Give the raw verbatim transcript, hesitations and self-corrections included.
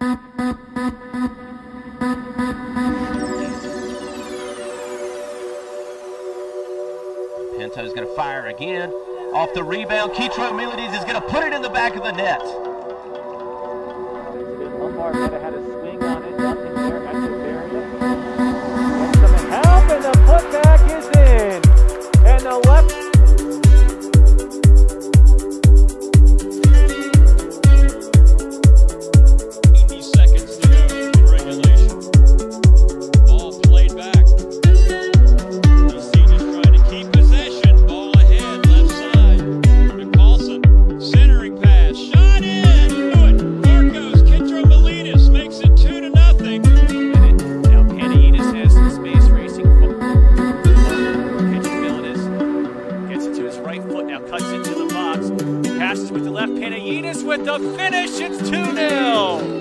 Pinto's going to fire again. Off the rebound, Ketro Miladies is going to put it in the back of the net. Lombard might have had a swing on it, nothing there at the barrier. And some help, and the putback is in. And the left. eighty seconds to go in regulation. Ball played back. D C just trying to keep possession. Ball ahead, left side. McCaulson, centering pass, shot in. Do it. Marcos, Ketro Miladies makes it two to nothing. Now Panaitis has some space racing. Ketro Miladies gets it to his right foot. Now cuts into the box. Passes with the left. Panaitis with the finish. It's two nil.